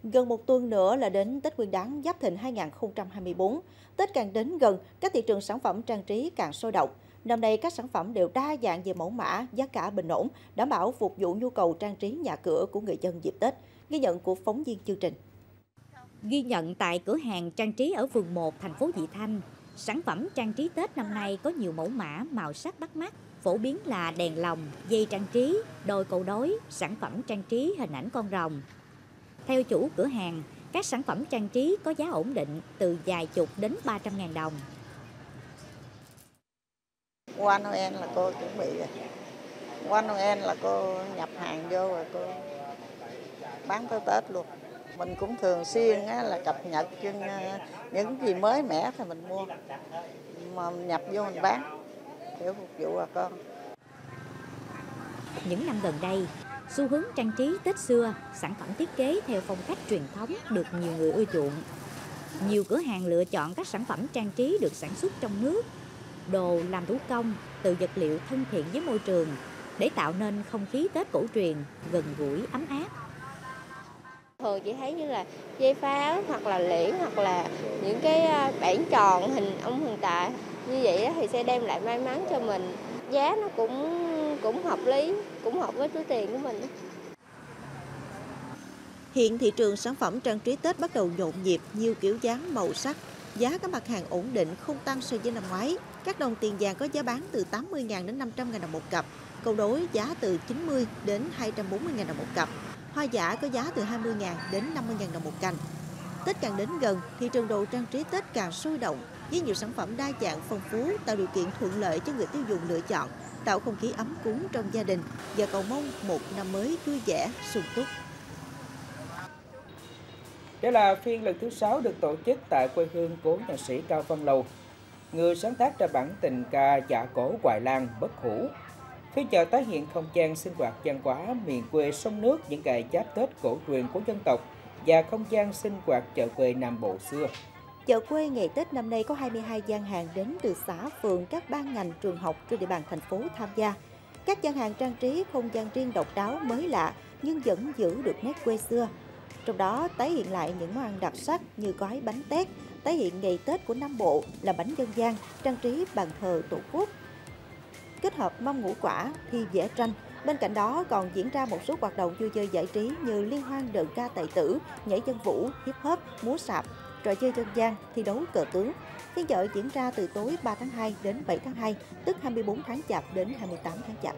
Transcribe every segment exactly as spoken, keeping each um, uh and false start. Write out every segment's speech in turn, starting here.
Gần một tuần nữa là đến Tết Nguyên đán Giáp Thìn hai nghìn không trăm hai mươi tư. Tết càng đến gần, các thị trường sản phẩm trang trí càng sôi động. Năm nay các sản phẩm đều đa dạng về mẫu mã, giá cả bình ổn, đảm bảo phục vụ nhu cầu trang trí nhà cửa của người dân dịp Tết. Ghi nhận của phóng viên chương trình. Ghi nhận tại cửa hàng trang trí ở phường một, thành phố Vị Thanh, sản phẩm trang trí Tết năm nay có nhiều mẫu mã, màu sắc bắt mắt, phổ biến là đèn lồng, dây trang trí, đôi câu đối, sản phẩm trang trí hình ảnh con rồng. Theo chủ cửa hàng, các sản phẩm trang trí có giá ổn định từ vài chục đến ba trăm ngàn đồng. Qua Noel là cô chuẩn bị rồi. Qua Noel là cô nhập hàng vô rồi cô bán tới Tết luôn. Mình cũng thường xuyên á, là cập nhật trên những gì mới mẻ thì mình mua, mà nhập vô mình bán để phục vụ bà con. Những năm gần đây, xu hướng trang trí Tết xưa, sản phẩm thiết kế theo phong cách truyền thống được nhiều người ưa chuộng. Nhiều cửa hàng lựa chọn các sản phẩm trang trí được sản xuất trong nước, đồ làm thủ công từ vật liệu thân thiện với môi trường để tạo nên không khí Tết cổ truyền gần gũi ấm áp. Thường chị thấy như là dây pháo hoặc là liễn hoặc là những cái bảng tròn hình ông thần tài như vậy thì sẽ đem lại may mắn cho mình. Giá nó cũng cũng hợp lý, cũng hợp với túi tiền của mình. Hiện thị trường sản phẩm trang trí Tết bắt đầu nhộn nhịp, nhiều kiểu dáng, màu sắc. Giá các mặt hàng ổn định, không tăng so với năm ngoái. Các đồng tiền vàng có giá bán từ tám mươi nghìn đến năm trăm nghìn đồng một cặp. Câu đối giá từ chín mươi đến hai trăm bốn mươi nghìn đồng một cặp. Hoa giả có giá từ hai mươi nghìn đến năm mươi nghìn đồng một cành. Tết càng đến gần, thị trường đồ trang trí Tết càng sôi động, với nhiều sản phẩm đa dạng phong phú, tạo điều kiện thuận lợi cho người tiêu dùng lựa chọn, tạo không khí ấm cúng trong gia đình và cầu mong một năm mới vui vẻ, sung túc. Đây là phiên lần thứ sáu được tổ chức tại quê hương cố nhạc sĩ Cao Văn Lầu, người sáng tác ra bản tình ca Dạ Cổ Hoài Lan bất hủ. Phiên chợ tái hiện không gian sinh hoạt văn hóa miền quê sông nước những ngày giáp Tết cổ truyền của dân tộc và không gian sinh hoạt chợ quê Nam Bộ xưa. Chợ quê ngày Tết năm nay có hai mươi hai gian hàng đến từ xã, phường, các ban ngành, trường học trên địa bàn thành phố tham gia. Các gian hàng trang trí không gian riêng độc đáo mới lạ nhưng vẫn giữ được nét quê xưa. Trong đó tái hiện lại những món ăn đặc sắc như gói bánh tét, tái hiện ngày Tết của Nam Bộ là bánh dân gian, trang trí bàn thờ Tổ quốc. Kết hợp mâm ngũ quả, thi vẽ tranh. Bên cạnh đó còn diễn ra một số hoạt động vui chơi giải trí như liên hoan đờn ca tài tử, nhảy chân vũ, hip hop, múa sạp, trò chơi dân gian, thi đấu cờ tướng. Phiên chợ diễn ra từ tối ba tháng hai đến bảy tháng hai, tức hai mươi tư tháng Chạp đến hai mươi tám tháng Chạp.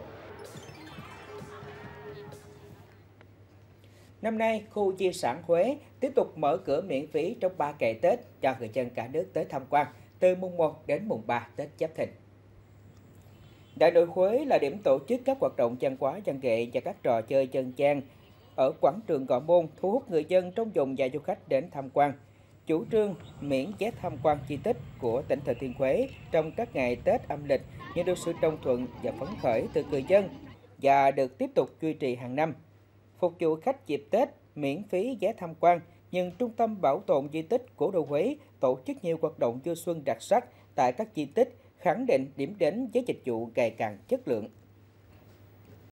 Năm nay, khu di sản Huế tiếp tục mở cửa miễn phí trong ba ngày Tết cho người dân cả nước tới tham quan từ mùng một đến mùng ba Tết Giáp Thìn. Đại nội Huế là điểm tổ chức các hoạt động văn hóa văn nghệ và các trò chơi dân gian ở quảng trường Gò Môn, thu hút người dân trong vùng và du khách đến tham quan. Chủ trương miễn vé tham quan di tích của tỉnh Thừa Thiên Huế trong các ngày Tết âm lịch nhận được sự đồng thuận và phấn khởi từ người dân và được tiếp tục duy trì hàng năm. Phục vụ khách dịp Tết miễn phí vé tham quan, nhưng Trung tâm Bảo tồn Di tích Cố đô Huế tổ chức nhiều hoạt động vui xuân đặc sắc tại các di tích, khẳng định điểm đến với dịch vụ ngày càng chất lượng.